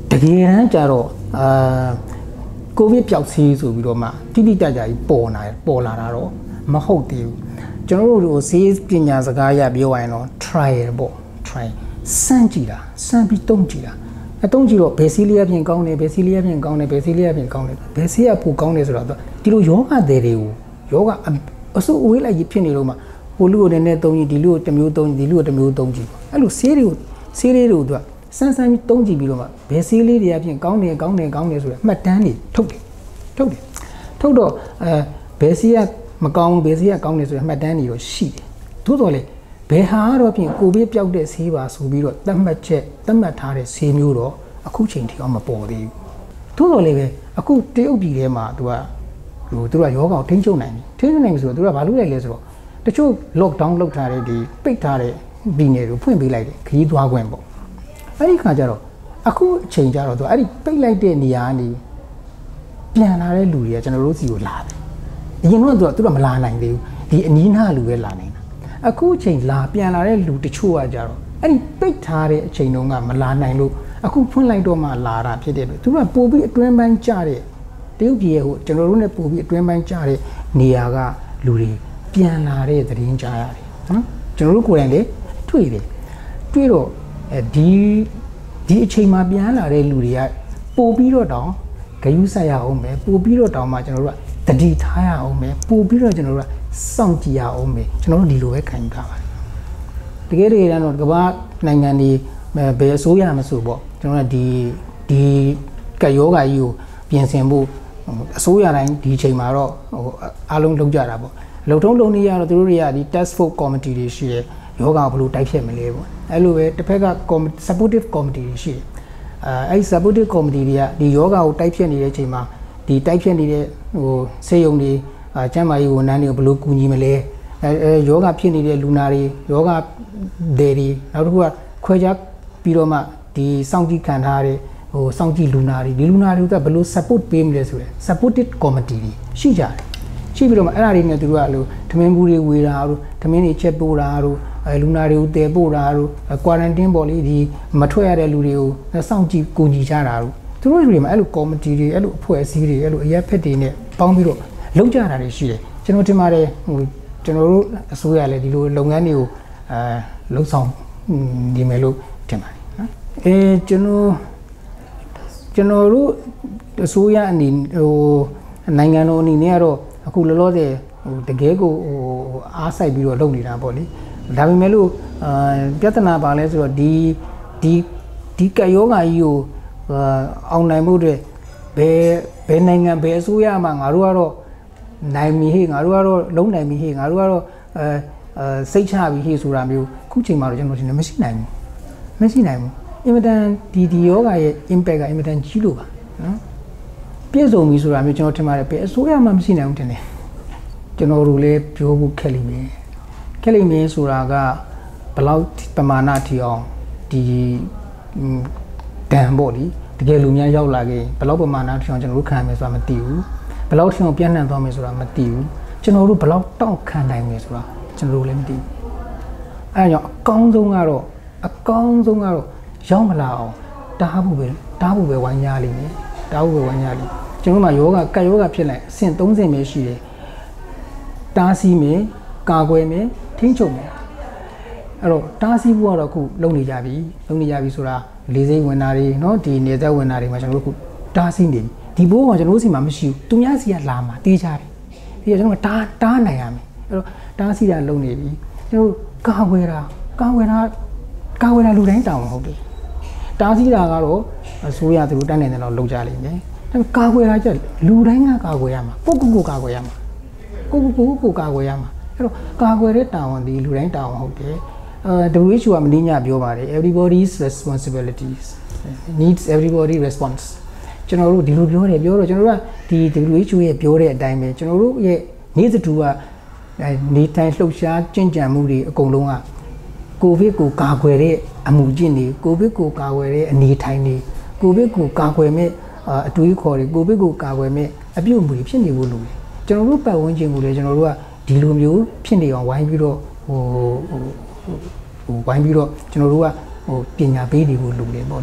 တကယ်တမ်းကျတော့ကိုဗစ်ပျောက်ဆေးဆိုပြီးတော့မှတိတိကျကျကြီးပေါ်လာတာတော့မဟုတ်သေးဘူးကျွန်တော်တို့ဆေးပညာစကားရပြောရရင်တော့ trial ပေါ့ try စမ်းကြည့်တာစမ်းပြီးတုံးကြည့်တာတုံးကြည့်တော့ဘယ်ဆေးလေးအပြင်ကောင်းတယ်ဘယ်ဆေးလေးအပြင်ကောင်းတယ်ဘယ်ဆေးလေးအပြင်ကောင်းတယ်ဘယ်ဆေးကပိုကောင်းတယ်ဆိုတော့ဒီလိုယောဂတွေကိုယောဂအစိုးအဝေးလိုက်ဖြစ်နေလို့မှဟိုလူကိုလည်းတုံးကြည့်ဒီလူကိုတစ်မျိုးတုံးကြည့်ဒီလူကိုတစ်မျိုးတုံးကြည့်အဲ့လိုဆေးလေးတို့စမ်းပြီးတုံးကြည့်ပြီးတော့မှဘယ်ဆေးလေးတွေအပြင်ကောင်းတယ်ဆိုတော့မှတ်တမ်းတွေထုတ်တော့ဘယ်ဆေးကမကောင်းဘယ်ဆေးကကောင်းတယ်ဆိုတော့မှတ်တမ်းတွေတော့ရှိတယ်သို့တော်လေဘယ်ဟာတော့ဖြင့်ကိုဗစ်ပျောက်တဲ့ဆေးပါဆိုပြီးတော့သတ်မှတ်ထားတဲ့ဆေးမျိုးတော့အခုချိန်ထိအောင်မပေါ်သေးဘူးသို့တော်လေပဲအခုတရုတ်ပြည်ထဲမှာသူကယောဂကိုထိန်းချုပ်နိုင်ပြီဆိုတော့သူကဘာလုပ်လိုက်လဲဆိုတော့တချို့ lockdown လုပ်ထားတဲ့ဒီပိတ်ထားတဲ့ပြည်နယ်ကိုဖွင့်ပေးလိုက်တယ်ခရီးသွားခွင့်ပေါ့အဲ့ဒီခါကျတော့အခုအချိန်ကျတော့သူအဲ့ဒီပိတ်လိုက်တဲ့နေရာကနေပြန်လာတဲ့လူတွေကကျွန်တော်တို့စီကိုလာတယ်အရင်တော့သူကမလာနိုင်သေးဘူးဒီအနီးနားလူပဲလာနိုင်တာအခုအချိန်ပြန်လာတဲ့လူတချို့ကကြတော့အဲ့ဒီပိတ်ထားတဲ့အချိန်တုန်းကမလာနိုင်လို့အခုဖွင့်လိုက်တော့မှလာတာဖြစ်တဲ့အတွက်သူကပို့ပြီးအတွင်းပိုင်းကျတဲ့တရုတ်ပြည်ရဲ့ဟိုကျွန်တော်တို့ ਨੇ ပို့ပြီးအတွင်းပိုင်းကျတဲ့နေရာကလူတွေပြန်လာတဲ့သတင်းကြားရတယ်နော်ကျွန်တော်တို့ကိုယ်တိုင်လေတွေ့တော့ဒီအချိန်မှာပြန်လာတဲ့လူတွေကပို့ပြီးတော့တောင်ဂယုစိုက်ရအောင်ပဲပို့ပြီးတော့တောင်မှကျွန်တော်တို့ကတတိထားရအောင်ပဲပို့ပြီးတော့ကျွန်တော်တို့ကစောင့်ကြည့်ရအောင်ပဲကျွန်တော်တို့ဒီလိုပဲခံယူထားပါတယ်တကယ်တော့ကမ္ဘာနိုင်ငံတွေဘယ်အစိုးရမဆိုပေါ့ကျွန်တော်တို့ဒီကယောဂါကြီးကိုပြင်ဆင်ဖို့အစိုးရတိုင်းဒီအချိန်မှာတော့အားလုံးလုပ်ကြတာပေါ့လုံထုံးလုံနည်းရတော့သူတို့တွေကဒီ task force committee တွေရှိတယ်ယောဂါကိုဘယ်လိုတိုက်ဖြတ်မလဲပေါ့အဲ့လိုပဲတစ်ဖက်က supportive committee တွေရှိတယ်အဲ့ supportive committee တွေကဒီယောဂါကိုတိုက်ဖြတ်နေတဲ့အချိန်မှာဒီတိုက်ဖြတ်နေတဲ့ဆေးရုံတွေကျန်းမာရေးဝန်ထမ်းတွေကိုဘယ်လိုကူညီမလဲယောဂဖြစ်နေတဲ့လူနာတွေယောဂတွေနောက်တစ်ခုကခွဲခြားပြီးတော့မှဒီစောင့်ကြည့်ခံထားတဲ့စောင့်ကြည့်လူနာတွေကဘယ်လို support ပေးမလဲဆိုရယ် supportive committee တွေရှိကြတယ်ရှိပြီးတော့မှအဲ့ဒါတွေနဲ့သူတို့ကလို့ထမင်းဘူးတွေဝေတာတို့ထမင်းတွေချက်ပို့တာတို့လူနာတွေကိုတည်ပို့တာတို့ quarantine ပေါ့လေဒီမထွက်ရတဲ့လူတွေကိုစောင့်ကြည့်ကူညီကြတာတို့သူတို့တွေမှာအဲ့လို committee တွေအဲ့လိုအဖွဲ့အစည်းတွေအဲ့လိုအရက်ဖက်တွေနဲ့ပေါင်းပြီးတော့လုပ်ကြတာတွေရှိတယ်ကျွန်တော်ထင်ပါတယ်ကျွန်တော်တို့အစိုးရလည်းဒီလိုလုပ်ငန်းတွေကိုလှုပ်ဆောင်နေမယ်လို့ထင်ပါတယ်နော်ကျွန်တော်တို့အစိုးရအနေနိုင်ငံတော်အနေနဲ့ကတော့အခုလောလောဆယ်တကယ်ကိုအားစိုက်ပြီးတော့လုပ်နေတာပေါ့လေဒါပေမဲ့လို့ပြဿနာပါလဲဆိုတော့ဒီကယောဂါကြီးကိုအောင်နိုင်မှုတွေဘယ်နိုင်ငံဘယ်အစိုးရမှာငါတို့ကတော့နိုင်မီဟေ့ငါတို့ကတော့လုံးနိုင်မီဟေ့ငါတို့ကတော့စိတ်ချပြီးဟေ့ဆိုတာမျိုးခုချိန်မှာတော့ကျွန်တော်ထင်တယ်မရှိနိုင်ဘူးအင်မတန်ဒီယောဂါရဲ့ impact ကအင်မတန်ကြီးလို့ပါနော်ပြည့်စုံပြီဆိုတာမျိုးကျွန်တော်ထင်ပါတယ်ဘယ်အစိုးရမှမရှိနိုင်ဘူးထင်တယ်ကျွန်တော်တို့လည်းပြောဖို့ခက်လိမ့်မယ်ဆိုတာကဘယ်လောက်ပမာဏထီအောင်ဒီတန်ပေါ့လေတကယ်လူများရောက်လာခဲ့ဘယ်လောက်ပမာဏထီအောင်ကျွန်တော်တို့ခံရမယ်ဆိုတာမသိဘူးဘယ်လောက်ထီအောင်ပြန့်နှံ့သွားမယ်ဆိုတာမသိဘူးကျွန်တော်တို့ဘယ်လောက်တောင့်ခံနိုင်မယ်ဆိုတာကျွန်တော်တို့လည်းမသိဘူးအဲဒါကြောင့်အကောင်းဆုံးကတော့ရောက်မလာအောင်တားဖို့ပဲဝိုင်းရလိမ့်မယ်ကျွန်တော်တို့မှာကတ်ယောဂဖြစ်လိုက်အဆင့်30ပဲရှိတယ်တားဆီးမယ်ကာကွယ်မယ်ထိန်းချုပ်မယ်အဲ့တော့တားဆီးဖို့ကတော့အခုလုပ်နေကြပြီဆိုတာလေးစိတ်ဝင်တာတွေเนาะဒီနေသက်ဝင်တာတွေမှာကျွန်တော်တို့အခုတားဆီးနေပြီဒီဘိုးကကျွန်တော်တို့စီမှာမရှိဘူးသူများစီကလာမှာတေးကြတယ်ဒီကကျွန်တော်တားနိုင်ရမယ်အဲ့တော့တားဆီးတာလုပ်နေပြီကျွန်တော်ကာကွယ်တာလူတိုင်းတောင်းဟုတ်တယ်တားဆီးတာကတော့အစိုးရသူတို့တန်းနေတယ်တော့လုပ်ကြလိမ့်မယ်ဒါပေမဲ့ကာကွယ်တာကျလူတိုင်းကကာကွယ်ရမှာကိုကာကွယ်ရမှာကိုကာကွယ်ရမှာအဲ့တော့ကာကွယ်တဲ့တာဝန်ဒီလူတိုင်းတာဝန်ဟုတ်တယ်WHO ကမင်းညပြောပါတယ် everybody's responsibilities needs everybody response ကျွန်တော်တို့ဒီလိုပြောတော့ကျွန်တော်တို့ကဒီ WHO ရဲ့ပြောတဲ့အတိုင်းပဲကျွန်တော်တို့ရဲ့နေ့စဉ်တူကနေတိုင်းလှုပ်ရှားကြင်ကြံမှုတွေအကုန်လုံးကကိုဗစ်ကိုကာကွယ်တဲ့အမှုကျင့်တွေကိုဗစ်ကိုကာကွယ်တဲ့အနေထိုင်တွေကိုဗစ်ကိုကာကွယ်မဲ့အတွေးခေါ်တွေကိုဗစ်ကိုကာကွယ်မဲ့အပြုအမူတွေဖြစ်နေဖို့လိုတယ်ကျွန်တော်တို့ပတ်ဝန်းကျင်ကိုလည်းကျွန်တော်တို့ကဒီလိုမျိုးဖြစ်နေအောင်ဝိုင်းပြီးတော့ကျွန်တော်တို့ကပညာပေးနေဖို့လိုတယ်ပေါ့လေ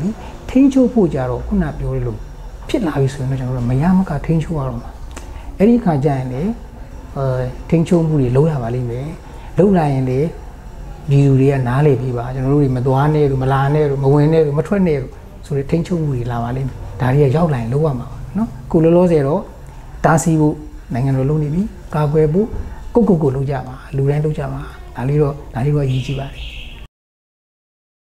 ထိန်းချုပ်ဖို့ကြတော့ခုနပြောရလို့ဖြစ်လာပြီဆိုရင်တော့ကျွန်တော်တို့မရမကထိန်းချုပ်ရတော့မှာအဲ့ဒီခါကျရင်လေထိန်းချုပ်မှုတွေလုပ်ရပါလိမ့်မယ်လုပ်လိုက်ရင်လေဒီလူတွေကနားလေပြီပါကျွန်တော်တို့တွေမသွားနဲ့လို့မလာနဲ့လို့မဝင်နဲ့လို့မထွက်နဲ့လို့ဆိုတဲ့ထိန်းချုပ်မှုတွေလာပါလိမ့်မယ်ဒါတွေကရောက်လာရင်လုပ်ရမှာပါနော်ကိုလောလောဆယ်တော့တားဆီးဖို့နိုင်ငံတော်လုပ်နေပြီကာကွယ်ဖို့ကိုလုပ်ကြပါလူတိုင်းလုပ်ကြပါဒါလေးတော့အရေးကြီးပါတယ်